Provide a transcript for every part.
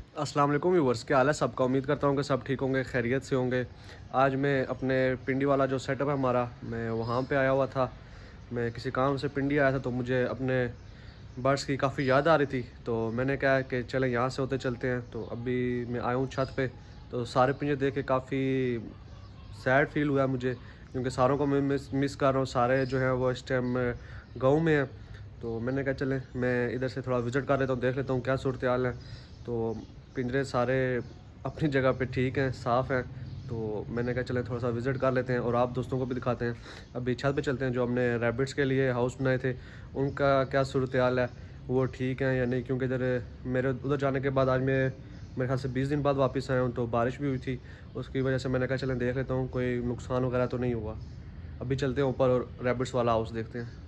अस्सलाम वालेकुम व्यूअर्स, क्या हाल है सबका। उम्मीद करता हूँ कि सब ठीक होंगे, खैरियत से होंगे। आज मैं अपने पिंडी वाला जो सेटअप है हमारा, मैं वहाँ पे आया हुआ था। मैं किसी काम से पिंडी आया था तो मुझे अपने बर्ड्स की काफ़ी याद आ रही थी, तो मैंने कहा कि चलें यहाँ से होते चलते हैं। तो अभी मैं आया हूँ छत पे, तो सारे पिंजरे देख के काफ़ी सैड फील हुआ मुझे, क्योंकि सारों को मैं मिस कर रहा हूँ। सारे जो हैं वो इस टाइम गाँव में हैं। तो मैंने कहा चलें मैं इधर से थोड़ा विज़िट कर लेता हूँ, देख लेता हूँ क्या सूरत हाल है। तो पिंजरे सारे अपनी जगह पे ठीक हैं, साफ़ हैं। तो मैंने कहा चलें थोड़ा सा विज़िट कर लेते हैं और आप दोस्तों को भी दिखाते हैं। अभी छत पे चलते हैं, जो हमने रैबिट्स के लिए हाउस बनाए थे उनका क्या सूरत हाल है, वो ठीक है या नहीं। क्योंकि इधर मेरे उधर जाने के बाद आज मैं मेरे ख्याल से 20 दिन बाद वापस आया हूँ, तो बारिश भी हुई थी। उसकी वजह से मैंने कहा चलें देख लेता हूँ कोई नुकसान वगैरह तो नहीं हुआ। अभी चलते हैं ऊपर और रैबिट्स वाला हाउस देखते हैं।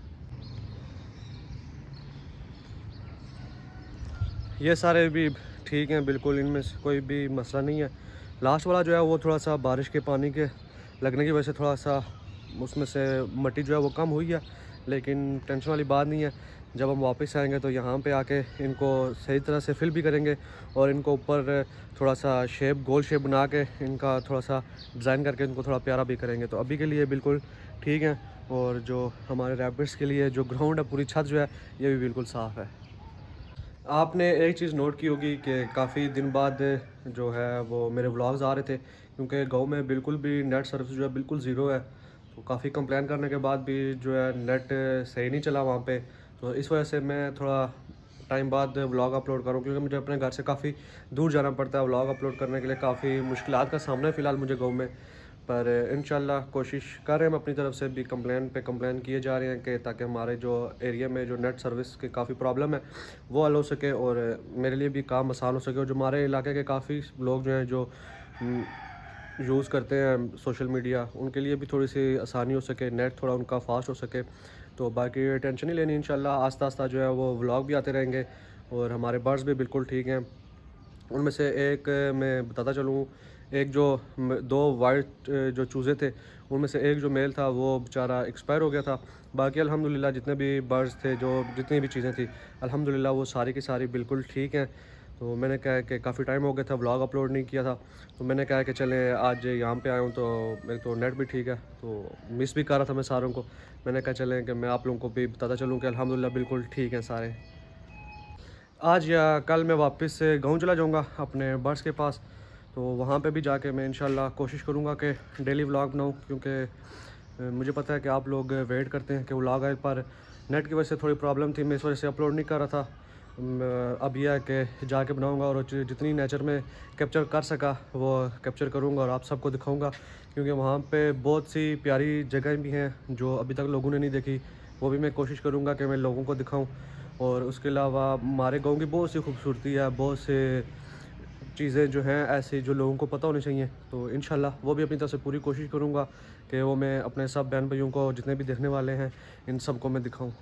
ये सारे भी ठीक हैं बिल्कुल, इनमें से कोई भी मसला नहीं है। लास्ट वाला जो है वो थोड़ा सा बारिश के पानी के लगने की वजह से थोड़ा सा उसमें से मिट्टी जो है वो कम हुई है, लेकिन टेंशन वाली बात नहीं है। जब हम वापस आएंगे तो यहाँ पे आके इनको सही तरह से फिल भी करेंगे और इनको ऊपर थोड़ा सा शेप, गोल शेप बना के इनका थोड़ा सा डिज़ाइन करके इनको थोड़ा प्यारा भी करेंगे। तो अभी के लिए बिल्कुल ठीक है। और जो हमारे रैबिट्स के लिए जो ग्राउंड है, पूरी छत जो है ये भी बिल्कुल साफ़ है। आपने एक चीज़ नोट की होगी कि काफ़ी दिन बाद जो है वो मेरे व्लॉग्स आ रहे थे, क्योंकि गांव में बिल्कुल भी नेट सर्विस जो है बिल्कुल ज़ीरो है। तो काफ़ी कंप्लेन करने के बाद भी जो है नेट सही नहीं चला वहाँ पे। तो इस वजह से मैं थोड़ा टाइम बाद व्लॉग अपलोड करूँ, क्योंकि मुझे अपने घर से काफ़ी दूर जाना पड़ता है व्लॉग अपलोड करने के लिए। काफ़ी मुश्किलात का सामना है फ़िलहाल मुझे गाँव में, पर इंशाल्लाह कोशिश कर रहे हैं हम अपनी तरफ से भी। कंप्लेन पे कंप्लेन किए जा रहे हैं कि ताकि हमारे जो एरिया में जो नेट सर्विस की काफ़ी प्रॉब्लम है वो हल हो सके और मेरे लिए भी काम आसान हो सके। और जो हमारे इलाके के काफ़ी लोग जो हैं जो यूज़ करते हैं सोशल मीडिया, उनके लिए भी थोड़ी सी आसानी हो सके, नेट थोड़ा उनका फास्ट हो सके। तो बाकी टेंशन नहीं लेनी, इंशाल्लाह आस्ता आस्ता जो है वो व्लॉग भी आते रहेंगे। और हमारे बर्ड्स भी बिल्कुल ठीक हैं। उनमें से एक मैं बताता चलूँ, एक जो दो वाइट जो चूज़े थे उनमें से एक जो मेल था वो बेचारा एक्सपायर हो गया था। बाकी अल्हम्दुलिल्लाह जितने भी बर्ड्स थे, जो जितनी भी चीज़ें थी, अल्हम्दुलिल्लाह वो सारी की सारी बिल्कुल ठीक हैं। तो मैंने कहा कि काफ़ी टाइम हो गया था व्लॉग अपलोड नहीं किया था, तो मैंने कहा कि चलें आज यहाँ पे आया हूँ तो मेरे तो नेट भी ठीक है, तो मिस भी कर रहा था मैं सारों को। मैंने कहा चलें कि मैं आप लोगों को भी बताता चलूँ कि अल्हम्दुलिल्लाह बिल्कुल ठीक हैं सारे। आज या कल मैं वापस से गाँव चला जाऊँगा अपने बर्ड्स के पास। तो वहाँ पे भी जाके मैं इंशाल्लाह कोशिश करूँगा कि डेली व्लॉग बनाऊँ, क्योंकि मुझे पता है कि आप लोग वेट करते हैं कि व्लॉग आए, पर नेट की वजह से थोड़ी प्रॉब्लम थी, मैं इस वजह से अपलोड नहीं कर रहा था। अब यह है कि जाके बनाऊँगा और जितनी नेचर में कैप्चर कर सका वो कैप्चर करूँगा और आप सबको दिखाऊँगा, क्योंकि वहाँ पे बहुत सी प्यारी जगह भी हैं जो अभी तक लोगों ने नहीं देखी। वो भी मैं कोशिश करूँगा कि मैं लोगों को दिखाऊँ। और उसके अलावा हमारे गाँव की बहुत सी खूबसूरती है, बहुत से चीज़ें जो हैं ऐसी जो लोगों को पता होनी चाहिए। तो इंशाल्लाह वो भी अपनी तरफ से पूरी कोशिश करूँगा कि वो मैं अपने सब बहन भाइयों को, जितने भी देखने वाले हैं, इन सबको मैं दिखाऊँ।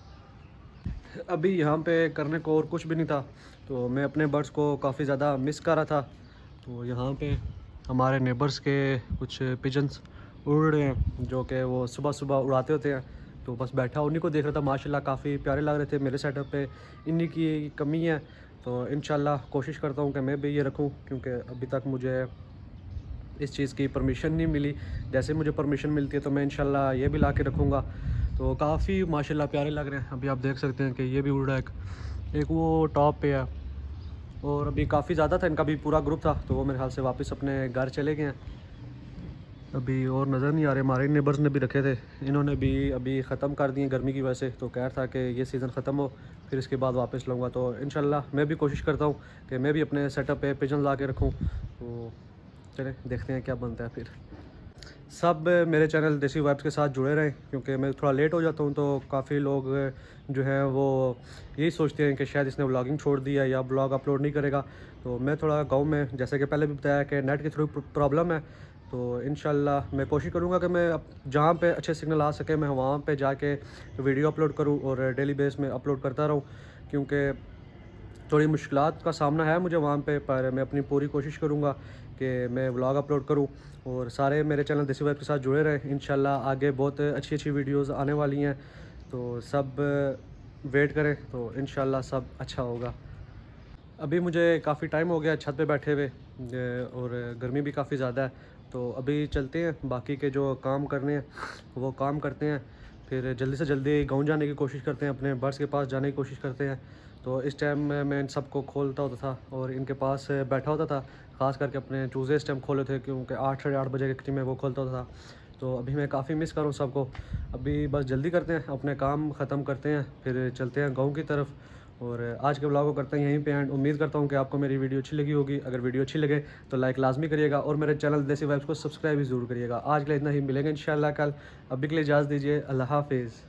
अभी यहाँ पे करने को और कुछ भी नहीं था, तो मैं अपने बर्ड्स को काफ़ी ज़्यादा मिस कर रहा था। तो यहाँ पे हमारे नेबर्स के कुछ पिजन्स उड़ रहे हैं, जो कि वो सुबह सुबह उड़ाते होते हैं। तो बस बैठा उन्हीं को देख रहा था, माशाल्लाह काफ़ी प्यारे लग रहे थे मेरे सेटअप पे। इन्हीं की कमी है, तो इंशाल्लाह कोशिश करता हूँ कि मैं भी ये रखूँ, क्योंकि अभी तक मुझे इस चीज़ की परमिशन नहीं मिली। जैसे मुझे परमिशन मिलती है तो मैं इंशाल्लाह ये भी ला के रखूँगा। तो काफ़ी माशाल्लाह प्यारे लग रहे हैं। अभी आप देख सकते हैं कि ये भी उड़ रहा है, एक वो टॉप पे है। और अभी काफ़ी ज़्यादा था, इनका भी पूरा ग्रुप था, तो वो मेरे ख्याल से वापस अपने घर चले गए हैं। अभी और नज़र नहीं आ रहे। हमारे नेबर्स ने भी रखे थे, इन्होंने भी अभी ख़त्म कर दिए गर्मी की वजह से। तो कह रहा था कि ये सीज़न ख़त्म हो फिर इसके बाद वापस लाऊंगा। तो इंशाल्लाह मैं भी कोशिश करता हूँ कि मैं भी अपने सेटअप पे पिजन ला के रखूँ। तो चलें देखते हैं क्या बनता है फिर। सब मेरे चैनल देसी वाइब्स के साथ जुड़े रहें, क्योंकि मैं थोड़ा लेट हो जाता हूँ तो काफ़ी लोग जो हैं वो यही सोचते हैं कि शायद इसने व्लॉगिंग छोड़ दी है या ब्लॉग अपलोड नहीं करेगा। तो मैं थोड़ा गांव में, जैसे कि पहले भी बताया, कि नेट की थोड़ी प्रॉब्लम है। तो इंशाल्लाह मैं कोशिश करूँगा कि मैं जहाँ पे अच्छे सिग्नल आ सके मैं वहाँ पे जाके वीडियो अपलोड करूँ और डेली बेस में अपलोड करता रहूँ, क्योंकि थोड़ी मुश्किलात का सामना है मुझे वहाँ पे। पर मैं अपनी पूरी कोशिश करूँगा कि मैं व्लॉग अपलोड करूँ और सारे मेरे चैनल देसी वाइब के साथ जुड़े रहें। इंशाल्लाह आगे बहुत अच्छी अच्छी वीडियोस आने वाली हैं, तो सब वेट करें, तो इंशाल्लाह सब अच्छा होगा। अभी मुझे काफ़ी टाइम हो गया छत पे बैठे हुए और गर्मी भी काफ़ी ज़्यादा है। तो अभी चलते हैं, बाकी के जो काम करने हैं वो काम करते हैं, फिर जल्दी से जल्दी गाँव जाने की कोशिश करते हैं, अपने बर्ड्स के पास जाने की कोशिश करते हैं। तो इस टाइम मैं इन सबको खोलता होता था और इनके पास बैठा होता था, ख़ास करके अपने चूज़े इस टाइम खोले थे क्योंकि 8 साढ़े 8 बजे के करीब में वो खोलता होता था। तो अभी मैं काफ़ी मिस कर रहा हूँ सबको। अभी बस जल्दी करते हैं, अपने काम ख़त्म करते हैं, फिर चलते हैं गाँव की तरफ। और आज के ब्लॉग को करते हैं यहीं पे एंड। उम्मीद करता हूँ कि आपको मेरी वीडियो अच्छी लगी होगी। अगर वीडियो अच्छी लगे तो लाइक लाजमी करिएगा और मेरे चैनल देसी वाइब्स को सब्सक्राइब भी ज़रूर करिएगा। आज के लिए इतना ही, मिलेंगे इंशाल्लाह कल। अभी के लिए इजाज़त दीजिए, अल्लाह हाफिज़।